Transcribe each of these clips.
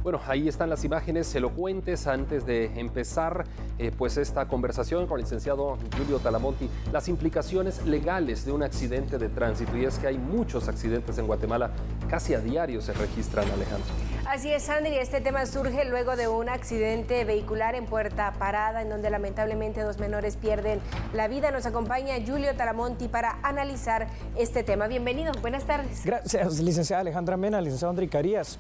Bueno, ahí están las imágenes elocuentes antes de empezar pues esta conversación con el licenciado Julio Talamonti, las implicaciones legales de un accidente de tránsito. Y es que hay muchos accidentes en Guatemala, casi a diario se registran, Alejandro. Así es, Sandy, este tema surge luego de un accidente vehicular en Puerta Parada, en donde lamentablemente 2 menores pierden la vida. Nos acompaña Julio Talamonti para analizar este tema. Bienvenido, buenas tardes. Gracias, licenciada Alejandra Mena, licenciado André Carías.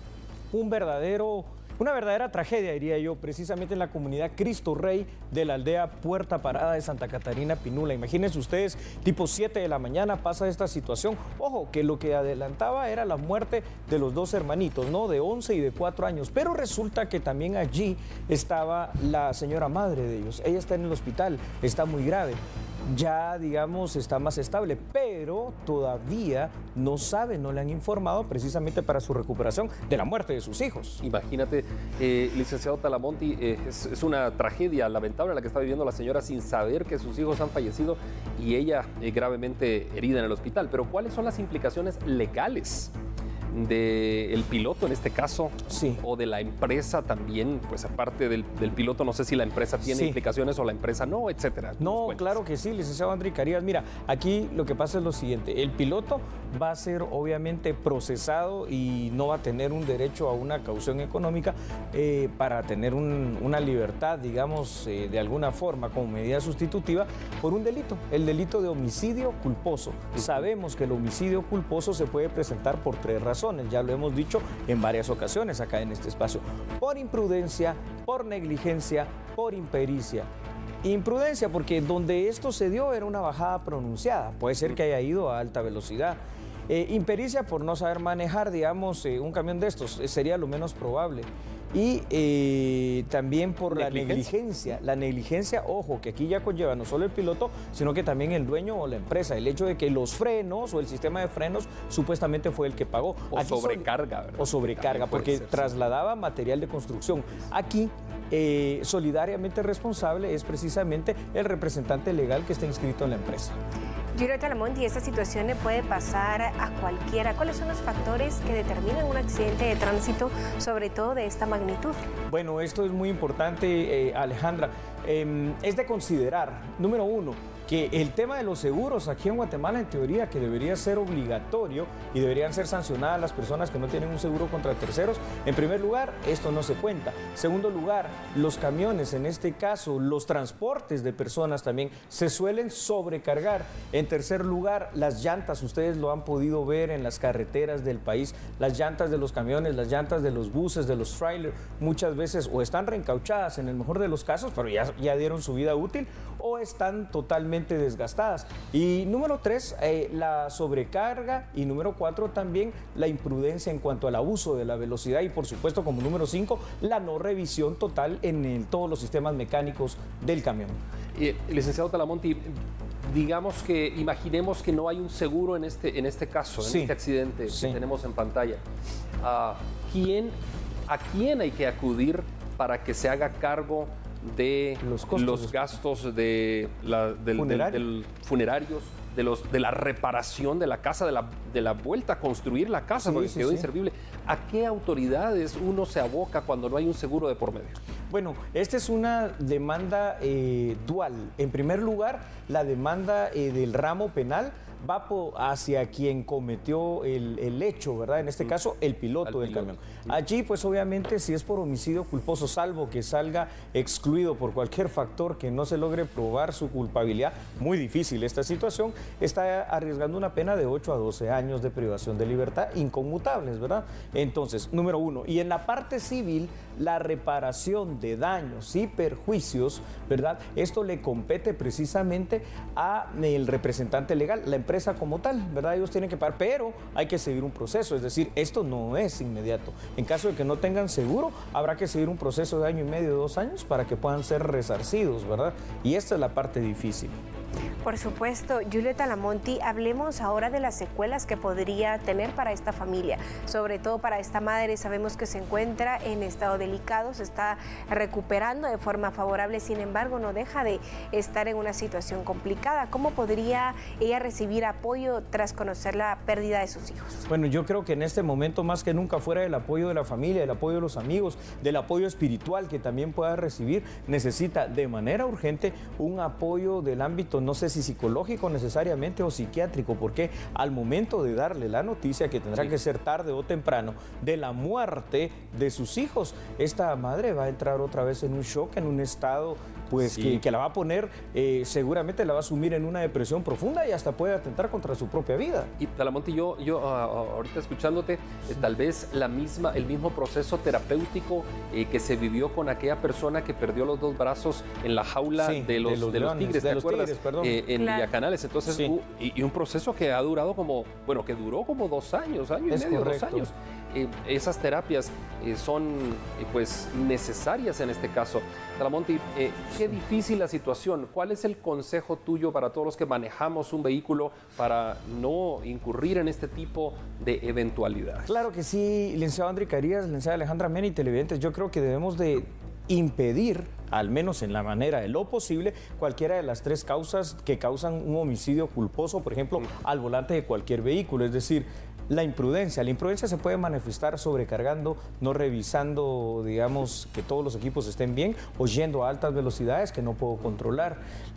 Una verdadera tragedia, diría yo, precisamente en la comunidad Cristo Rey de la aldea Puerta Parada de Santa Catarina Pinula. Imagínense ustedes, tipo 7 de la mañana pasa esta situación. Ojo, que lo que adelantaba era la muerte de los 2 hermanitos, ¿no? De 11 y de 4 años. Pero resulta que también allí estaba la señora madre de ellos. Ella está en el hospital, está muy grave. Ya, digamos, está más estable, pero todavía no sabe, no le han informado precisamente para su recuperación de la muerte de sus hijos. Imagínate, licenciado Talamonti, es una tragedia lamentable la que está viviendo la señora sin saber que sus hijos han fallecido y ella gravemente herida en el hospital. Pero ¿cuáles son las implicaciones legales del piloto en este caso? Sí. O de la empresa también, pues aparte del piloto, no sé si la empresa tiene implicaciones o la empresa no, etcétera. No, claro que sí, licenciado André Carías. Mira, aquí lo que pasa es lo siguiente: el piloto va a ser obviamente procesado y no va a tener un derecho a una caución económica para tener una libertad, digamos, de alguna forma como medida sustitutiva por un delito, el delito de homicidio culposo. Sabemos que el homicidio culposo se puede presentar por 3 razones. Ya lo hemos dicho en varias ocasiones acá en este espacio: por imprudencia, por negligencia, por impericia. Imprudencia porque donde esto se dio era una bajada pronunciada, puede ser que haya ido a alta velocidad. Impericia por no saber manejar, digamos, un camión de estos, sería lo menos probable. Y también por la negligencia. La negligencia, ojo, que aquí ya conlleva no solo el piloto, sino que también el dueño o la empresa. El hecho de que los frenos o el sistema de frenos supuestamente fue el que pagó. O aquí sobrecarga, ¿verdad? O sobrecarga, porque trasladaba material de construcción. Aquí, solidariamente responsable es precisamente el representante legal que está inscrito en la empresa. Julio Talamonti, esta situación le puede pasar a cualquiera. ¿Cuáles son los factores que determinan un accidente de tránsito, sobre todo de esta magnitud? Bueno, esto es muy importante, Alejandra. Es de considerar, número 1, que el tema de los seguros aquí en Guatemala, en teoría, que debería ser obligatorio y deberían ser sancionadas las personas que no tienen un seguro contra terceros. En primer lugar, esto no se cuenta. Segundo lugar, los camiones, en este caso, los transportes de personas también se suelen sobrecargar. En tercer lugar, las llantas, ustedes lo han podido ver en las carreteras del país, las llantas de los camiones, las llantas de los buses, de los trailers, muchas veces o están reencauchadas en el mejor de los casos, pero ya dieron su vida útil, o están totalmente desgastadas. Y número 3, la sobrecarga, y número 4 también la imprudencia en cuanto al abuso de la velocidad, y por supuesto como número 5 la no revisión total en todos los sistemas mecánicos del camión. Licenciado Talamonti, imaginemos que no hay un seguro en este caso, en este accidente que tenemos en pantalla. ¿A quién hay que acudir para que se haga cargo de los gastos del funerarios, de la reparación de la casa, de la vuelta a construir la casa, porque quedó inservible? ¿A qué autoridades uno se aboca cuando no hay un seguro de por medio? Bueno, esta es una demanda dual. En primer lugar, la demanda del ramo penal va hacia quien cometió el hecho, ¿verdad? En este caso, el piloto del camión. Allí, pues obviamente, si es por homicidio culposo, salvo que salga excluido por cualquier factor que no se logre probar su culpabilidad, muy difícil esta situación, está arriesgando una pena de 8 a 12 años de privación de libertad inconmutables, ¿verdad? Entonces, número 1. Y en la parte civil, la reparación de daños y perjuicios, ¿verdad? Esto le compete precisamente al representante legal, la empresa como tal, ¿verdad? Ellos tienen que pagar, pero hay que seguir un proceso, es decir, esto no es inmediato. En caso de que no tengan seguro, habrá que seguir un proceso de 1 año y medio, 2 años, para que puedan ser resarcidos, ¿verdad? Y esta es la parte difícil. Por supuesto, Julio Talamonti, hablemos ahora de las secuelas que podría tener para esta familia, sobre todo para esta madre. Sabemos que se encuentra en estado delicado, se está recuperando de forma favorable, sin embargo, no deja de estar en una situación complicada. ¿Cómo podría ella recibir apoyo tras conocer la pérdida de sus hijos? Bueno, yo creo que en este momento, más que nunca, fuera del apoyo de la familia, del apoyo de los amigos, del apoyo espiritual que también pueda recibir, necesita de manera urgente un apoyo del ámbito, no sé si psicológico necesariamente o psiquiátrico, porque al momento de darle la noticia, que tendrá que ser tarde o temprano, de la muerte de sus hijos, esta madre va a entrar otra vez en un shock, en un estado pues que la va a poner, seguramente la va a sumir en una depresión profunda y hasta puede atentar contra su propia vida. Y Talamonti, yo ahorita escuchándote, tal vez el mismo proceso terapéutico que se vivió con aquella persona que perdió los dos brazos en la jaula de los tigres, ¿te acuerdas? En Villacanales. Entonces, y un proceso que ha durado que duró como 2 años, año y medio, correcto. 2 años. Esas terapias son pues necesarias en este caso. Talamonti, qué difícil la situación. ¿Cuál es el consejo tuyo para todos los que manejamos un vehículo para no incurrir en este tipo de eventualidades? Claro que sí, licenciado André Carías, licenciada Alejandra Mena y televidentes, yo creo que debemos de impedir, al menos en la manera de lo posible, cualquiera de las 3 causas que causan un homicidio culposo, por ejemplo, al volante de cualquier vehículo, es decir, la imprudencia se puede manifestar sobrecargando, no revisando, digamos, que todos los equipos estén bien, o yendo a altas velocidades que no puedo controlar.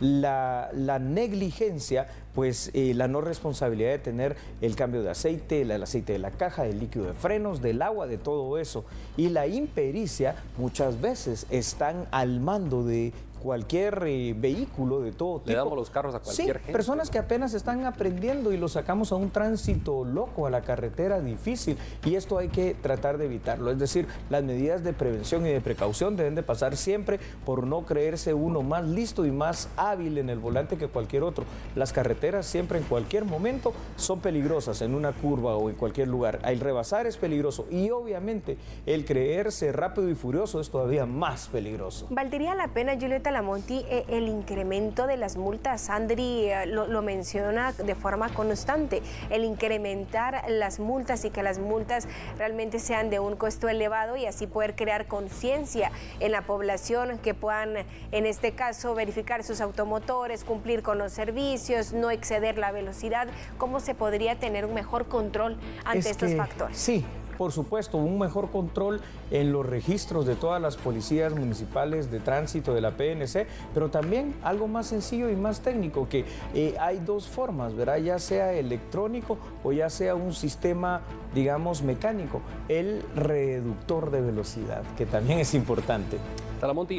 La negligencia, pues la no responsabilidad de tener el cambio de aceite, el aceite de la caja, del líquido de frenos, del agua, de todo eso. Y la impericia, muchas veces están al mando de cualquier vehículo de todo tipo. Le damos los carros a cualquier gente. Personas que apenas están aprendiendo y los sacamos a un tránsito loco, a la carretera difícil, y esto hay que tratar de evitarlo. Es decir, las medidas de prevención y de precaución deben de pasar siempre por no creerse uno más listo y más hábil en el volante que cualquier otro. Las carreteras siempre, en cualquier momento, son peligrosas en una curva o en cualquier lugar. El rebasar es peligroso y obviamente el creerse rápido y furioso es todavía más peligroso. ¿Valdría la pena, Julio Talamonti, el incremento de las multas? Andri lo menciona de forma constante, el incrementar las multas y que las multas realmente sean de un costo elevado y así poder crear conciencia en la población, que puedan, en este caso, verificar sus automotores, cumplir con los servicios, no exceder la velocidad. ¿Cómo se podría tener un mejor control ante estos factores? Sí. Por supuesto, un mejor control en los registros de todas las policías municipales de tránsito de la PNC, pero también algo más sencillo y más técnico, que hay 2 formas, ¿verdad? Ya sea electrónico o ya sea un sistema, digamos, mecánico, el reductor de velocidad, que también es importante. Talamonti,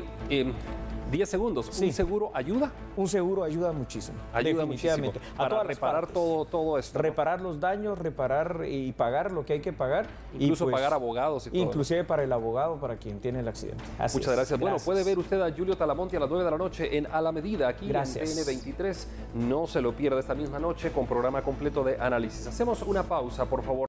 10 segundos. ¿Un seguro ayuda? Un seguro ayuda muchísimo. Ayuda definitivamente. Muchísimo. Para reparar todo esto. Reparar los daños, reparar y pagar lo que hay que pagar. Incluso pagar abogados y todo. Inclusive para el abogado, para quien tiene el accidente. Muchas gracias. Bueno, puede ver usted a Julio Talamonti a las 9 de la noche en A la Medida, aquí en TN23. No se lo pierda esta misma noche con programa completo de análisis. Hacemos una pausa, por favor.